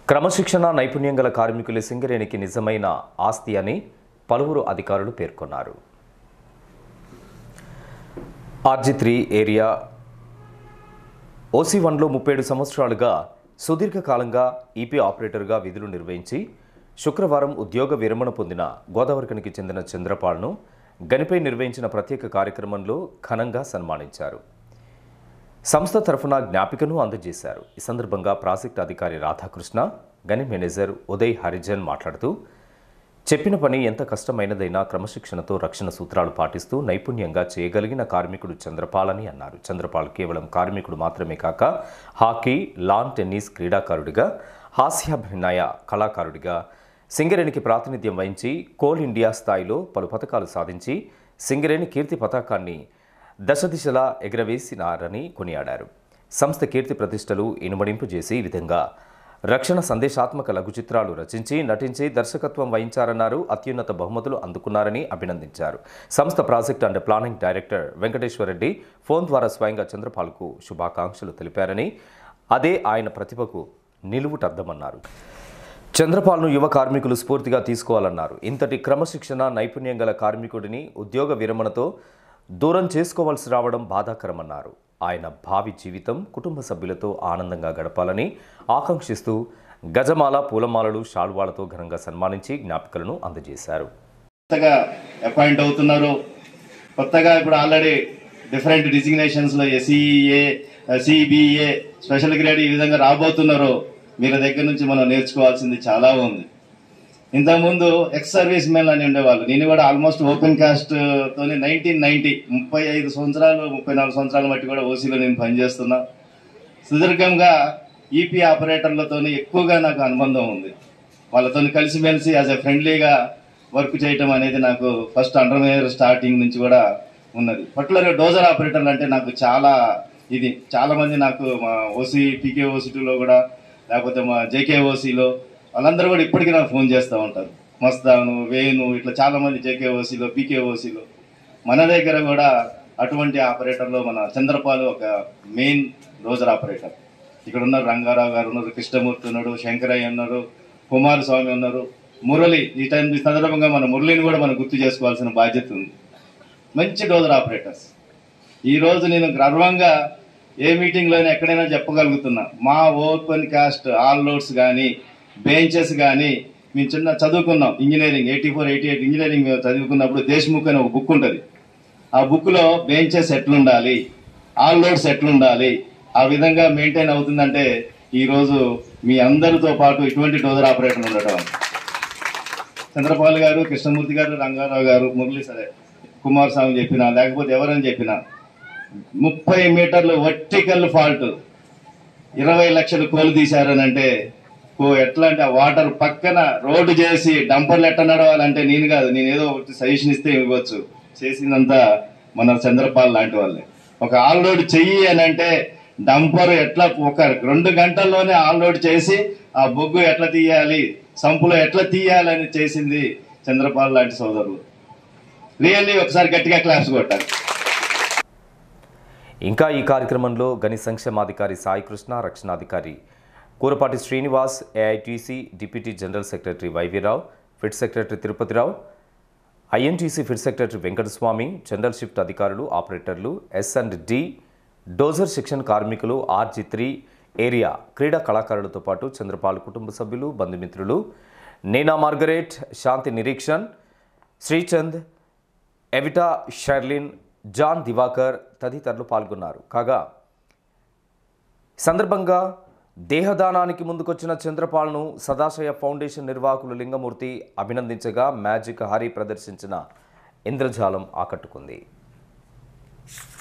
క్రమశిక్షణ నైపుణ్యం గల కార్మికుల సింగరేణికి నిజమైన ఆస్తి అని పలువురు అధికారులు పేర్కొన్నారు. RG3 ఏరియా OC1లో 37 సంవత్సరాలుగా సుదీర్ఘకాలంగా EP ఆపరేటర్గా విధులు నిర్వహించి శుక్రవారం ఉద్యోగ విరమణ పొందిన గోదావరిఖనికి చెందిన చంద్రపాల్ను గనిపై నిర్వహించిన ప్రత్యేక కార్యక్రమంలో ఘనంగా సన్మానించారు. సంస్థ తరఫున జ్ఞాపికను అందజేశారు. ఈ సందర్భంగా ప్రాజెక్ట్ అధికారి రాధాకృష్ణ, గని మేనేజర్ ఉదయ్ హరిజన్ మాట్లాడుతూ చెప్పిన పని ఎంత కష్టమైనదైనా క్రమశిక్షణతో రక్షణ సూత్రాలు పాటిస్తూ నైపుణ్యంగా చేయగలిగిన కార్మికుడు చంద్రపాల్ అని అన్నారు. చంద్రపాల్ కేవలం కార్మికుడు మాత్రమే కాక హాకీ, లాన్ టెన్నిస్ క్రీడాకారుడిగా, హాస్యాభినయ కళాకారుడిగా సింగరేణికి ప్రాతినిధ్యం వహించి కోల్ ఇండియా స్థాయిలో పలు పథకాలు సాధించి సింగరేణి కీర్తి పతాకాన్ని దశదిశలా ఎగరవేసినారని కొనియాడారు. సంస్థ కీర్తి ప్రతిష్టలు ఇనుమడింపజేసి ఈ విధంగా రక్షణ సందేశాత్మక లఘు చిత్రాలు రచించి నటించి దర్శకత్వం వహించారన్నారు. అత్యున్నత బహుమతులు అందుకున్నారని అభినందించారు. సంస్థ project and planning director Venkateswarareddy phone ద్వారా స్వయంగా చంద్రపాల్కు శుభాకాంక్షలు తెలిపారని, అదే ఆయన ప్రతిభకు నిలువుటద్దమన్నారు. చంద్రపాల్ను యువ కార్మికులు స్ఫూర్తిగా తీసుకోవాలన్నారు. ఇంతటి క్రమశిక్షణ నైపుణ్యం గల కార్మికుడిని ఉద్యోగ విరమణతో దూరం చేసుకోవాల్సి రావడం బాధాకరమన్నారు. ఆయన భావి జీవితం కుటుంబ సభ్యులతో ఆనందంగా గడపాలని ఆకాంక్షిస్తూ గజమాల, పూలమాలలు, షాల్వాలతో ఘనంగా సన్మానించి జ్ఞాపికలను అందజేశారు. కొత్తగా అపాయింట్ అవుతున్నారు. కొత్తగా ఇప్పుడు ఆల్రెడీ డిఫరెంట్ డిజిగ్నేషన్స్లో SEA, CBA, స్పెషల్ గ్రేడ్ ఈ విధంగా రాబోతున్నారు. వీళ్ళ దగ్గర నుంచి మనం నేర్చుకోవాల్సింది చాలా ఉంది. ఇంతకుముందు ఎక్స్ సర్వీస్ మెన్ అని ఉండేవాళ్ళు. నేను కూడా ఆల్మోస్ట్ ఓపెన్ కాస్ట్ తోని 1990 35 సంవత్సరాలు 34 సంవత్సరాల మట్టి కూడా ఓసీలో నేను పనిచేస్తున్నా. సుదీర్ఘంగా EP ఆపరేటర్లతో ఎక్కువగా నాకు అనుబంధం ఉంది. వాళ్ళతో కలిసిమెలిసి యాజ్ ఎ ఫ్రెండ్లీగా వర్క్ చేయటం అనేది నాకు ఫస్ట్ అండర్వేర్ స్టార్టింగ్ నుంచి కూడా ఉన్నది. పర్టికులర్గా డోజర్ ఆపరేటర్లు అంటే నాకు చాలా మంది నాకు మా PKOC2లో కూడా లేకపోతే మా JKOCలో వాళ్ళందరూ కూడా ఇప్పటికీ నాకు ఫోన్ చేస్తూ ఉంటారు. మస్తాను, వేణు, ఇట్లా చాలా మంది JKOCలో, PKOCలో. మన దగ్గర కూడా అటువంటి ఆపరేటర్లో మన చంద్రపాల్ ఒక మెయిన్ డోజర్ ఆపరేటర్. ఇక్కడ ఉన్నారు రంగారావు గారు ఉన్నారు, కృష్ణమూర్తి ఉన్నాడు, శంకరయ్య ఉన్నారు, కుమారస్వామి ఉన్నారు, మురళి. ఈ సందర్భంగా మన మురళిని కూడా మనం గుర్తు చేసుకోవాల్సిన బాధ్యత ఉంది. మంచి డోజర్ ఆపరేటర్స్. ఈరోజు నేను గర్వంగా ఏ మీటింగ్లోనే ఎక్కడైనా చెప్పగలుగుతున్నా, మా ఓపెన్ కాస్ట్ ఆల్ లోడ్స్ కానీ బెంచెస్ కానీ మేము చిన్న చదువుకున్నాం. ఇంజనీరింగ్ 84, 88 ఇంజనీరింగ్ చదువుకున్నప్పుడు దేశ్ముఖ్ అని ఒక బుక్ ఉంటుంది. ఆ బుక్లో బెంచెస్ ఎట్లుండాలి, ఆల్ లోడ్స్ ఎట్లుండాలి, ఆ విధంగా మెయింటైన్ అవుతుందంటే ఈరోజు మీ అందరితో పాటు ఇటువంటి డోజర్ ఆపరేటర్ ఉండటం. చంద్రపాల్ గారు, కృష్ణమూర్తి గారు, రంగారావు గారు, మురళి, సరే కుమారస్వామి చెప్పినా లేకపోతే ఎవరని చెప్పినా 30 మీటర్లు వర్టికల్ ఫాల్ట్ 20 లక్షలు కోలు తీశారని అంటే ఎట్లా అంటే ఆ వాటర్ పక్కన రోడ్డు చేసి డంపర్లు ఎట్లా నడవాలంటే నేను కాదు, నేను ఏదో ఒకటి సజెషన్ ఇస్తే ఇవ్వచ్చు. చేసిందంతా మన చంద్రపాల్ లాంటి వాళ్ళే. ఒక ఆల్ రోడ్ చెయ్యి అని అంటే డంపర్ ఎట్లా ఒక 2 గంటల్లోనే ఆల్ రోడ్ చేసి ఆ బొగ్గు ఎట్లా తీయాలి, సంపులో ఎట్లా తీయాలని చేసింది చంద్రపాల్ లాంటి సోదరులు. రియల్లీ ఒకసారి గట్టిగా క్లాప్స్ కొట్టాలి. ఇంకా ఈ కార్యక్రమంలో గని సంక్షేమాధికారి సాయి కృష్ణ, రక్షణాధికారి Kurapati Srinivas, AITC deputy general secretary YV Rao, pit secretary Tirupati Rao, INTC pit secretary Venkataswamy, general shift అధికారులు, ఆపరేటర్లు, S&D డోజర్ సెక్షన్ కార్మికులు, RG3 ఏరియా క్రీడా కళాకారులతో పాటు చంద్రపాల్ కుటుంబ సభ్యులు, బంధుమిత్రులు, Nena Margaret, Shanti Nireekshan, Srichand, Evita Sharlin, John Diwakar తదితరులు పాల్గొన్నారు. కాగా సందర్భంగా దేహదానానికి ముందుకొచ్చిన చంద్రపాల్ను సదాశయ ఫౌండేషన్ నిర్వాహకులు లింగమూర్తి అభినందించగా మ్యాజిక్ హరి ప్రదర్శించిన ఇంద్రజాలం ఆకట్టుకుంది.